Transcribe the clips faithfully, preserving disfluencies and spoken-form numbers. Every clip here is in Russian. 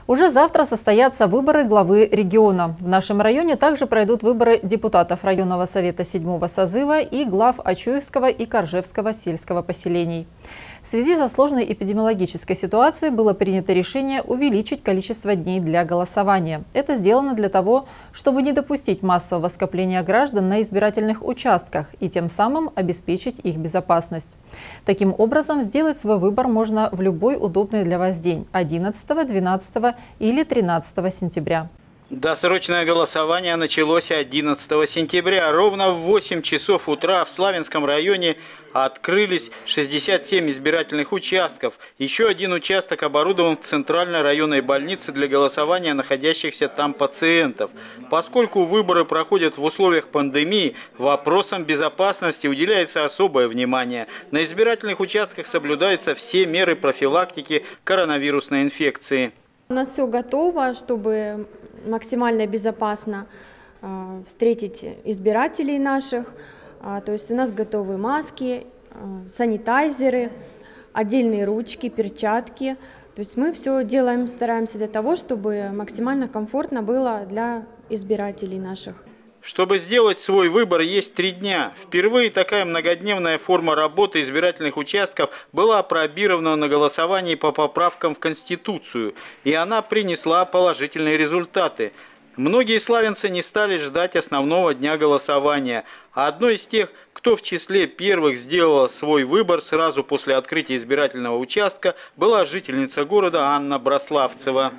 Уже завтра состоятся выборы главы региона. В нашем районе также пройдут выборы депутатов районного совета седьмого созыва и глав Ачуевского и Коржевского сельского поселений. В связи со сложной эпидемиологической ситуацией было принято решение увеличить количество дней для голосования. Это сделано для того, чтобы не допустить массового скопления граждан на избирательных участках и тем самым обеспечить их безопасность. Таким образом, сделать свой выбор можно в любой удобный для вас день – одиннадцатого, двенадцатого или тринадцатого сентября. Досрочное голосование началось одиннадцатого сентября. Ровно в восемь часов утра в Славянском районе открылись шестьдесят семь избирательных участков. Еще один участок оборудован в центральной районной больнице для голосования находящихся там пациентов. Поскольку выборы проходят в условиях пандемии, вопросам безопасности уделяется особое внимание. На избирательных участках соблюдаются все меры профилактики коронавирусной инфекции. У нас все готово, чтобы максимально безопасно э, встретить избирателей наших. А, то есть у нас готовы маски, э, санитайзеры, отдельные ручки, перчатки. То есть мы все делаем, стараемся для того, чтобы максимально комфортно было для избирателей наших. Чтобы сделать свой выбор, есть три дня. Впервые такая многодневная форма работы избирательных участков была опробирована на голосовании по поправкам в Конституцию, и она принесла положительные результаты. Многие славянцы не стали ждать основного дня голосования, а одной из тех, кто в числе первых сделала свой выбор сразу после открытия избирательного участка, была жительница города Анна Браславцева.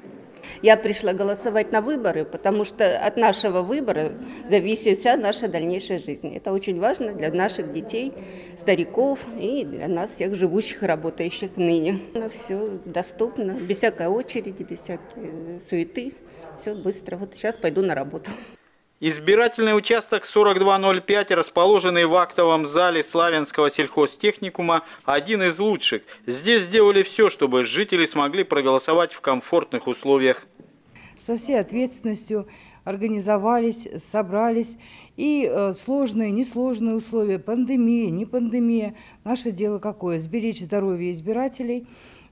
Я пришла голосовать на выборы, потому что от нашего выбора зависит вся наша дальнейшая жизнь. Это очень важно для наших детей, стариков и для нас всех живущих и работающих ныне. Все доступно, без всякой очереди, без всякой суеты. Все быстро. Вот сейчас пойду на работу. Избирательный участок сорок два ноль пять, расположенный в актовом зале Славянского сельхозтехникума, один из лучших. Здесь сделали все, чтобы жители смогли проголосовать в комфортных условиях. Со всей ответственностью организовались, собрались. И э, сложные, несложные условия, пандемия, не пандемия. Наше дело какое? Сберечь здоровье избирателей,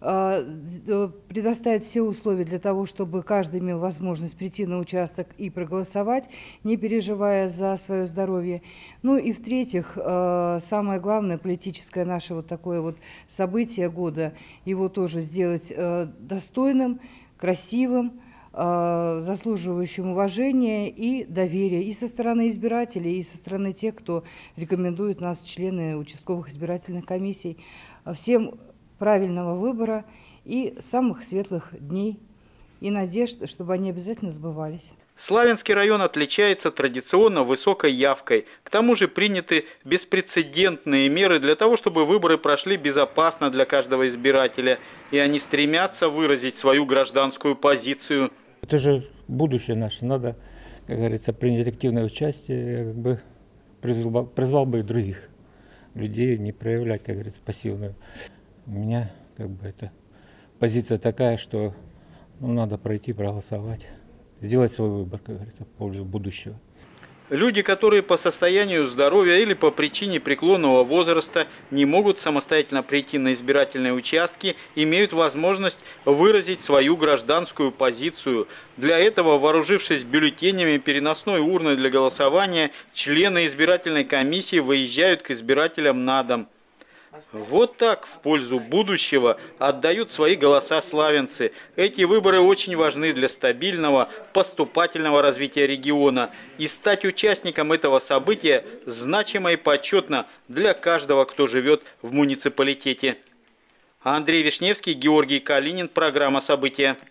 предоставить все условия для того, чтобы каждый имел возможность прийти на участок и проголосовать, не переживая за свое здоровье. Ну и в-третьих, самое главное политическое наше вот такое вот событие года, его тоже сделать достойным, красивым, заслуживающим уважения и доверия и со стороны избирателей, и со стороны тех, кто рекомендует нас, члены участковых избирательных комиссий. Всем правильного выбора и самых светлых дней и надежд, чтобы они обязательно сбывались. Славянский район отличается традиционно высокой явкой. К тому же приняты беспрецедентные меры для того, чтобы выборы прошли безопасно для каждого избирателя. И они стремятся выразить свою гражданскую позицию. Это же будущее наше. Надо, как говорится, принять активное участие. Я как бы призвал, призвал бы и других людей не проявлять, как говорится, пассивную. У меня как бы это позиция такая, что ну, надо пройти, проголосовать, сделать свой выбор, как говорится, в пользу будущего. Люди, которые по состоянию здоровья или по причине преклонного возраста не могут самостоятельно прийти на избирательные участки, имеют возможность выразить свою гражданскую позицию. Для этого, вооружившись бюллетенями переносной урны для голосования, члены избирательной комиссии выезжают к избирателям на дом. Вот так в пользу будущего отдают свои голоса славянцы. Эти выборы очень важны для стабильного, поступательного развития региона. И стать участником этого события значимо и почетно для каждого, кто живет в муниципалитете. Андрей Вишневский, Георгий Калинин. Программа «События».